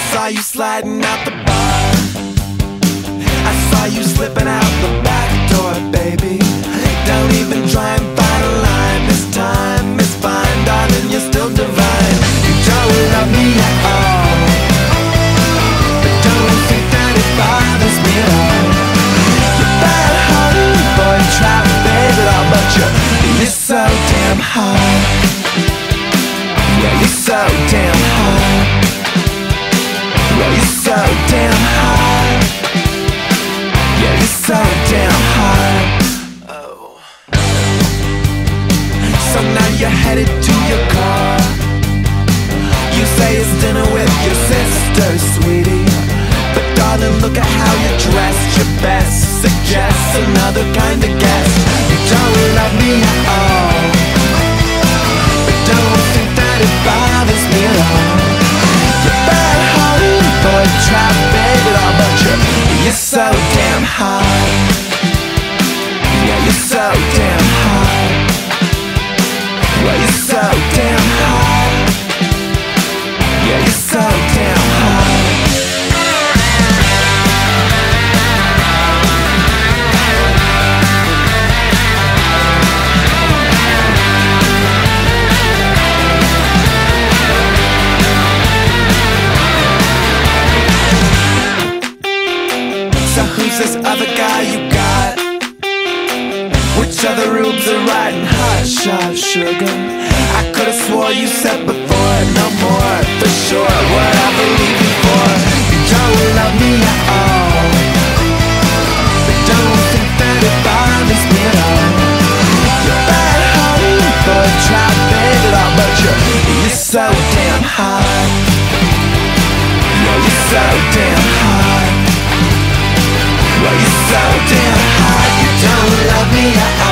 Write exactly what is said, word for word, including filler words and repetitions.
saw you sliding out the bar. I saw you slipping out the back door, baby. Don't even try and find a line this time. It's fine, darling, you're still divine. You don't love me at all, but don't think that it bothers me at all. You're bad hearted, boy, try to fade it all, but you're, you're so damn hot. Yeah, you're so damn hot. Yeah, you're so damn hot. Yeah, you're so damn hot. Oh. So now you're headed to your car. You say it's dinner with your sister, sweetie, but darling, look at how you're dressed. Your best suggests another kind of guest. You don't love me at all, but don't think that it bothers me at all. You're bad-hearted, boy, try to fade it all, but you're, you're so damn hot. Yeah, you're so damn hot. Yeah, you're so damn hot. Yeah, you're so damn hot. So who's this other guy you got? Which other rubes are riding hot shot, sugar? I could've swore you said before, no more, for sure, what I believe you for. You don't love me at all, but don't think that it bothers me at all. You're bad-hearted, boy, try to fade it all, but you're, you're so damn hot. Yeah, you're so damn hot. Yeah, you're so damn hot. You don't love me at all.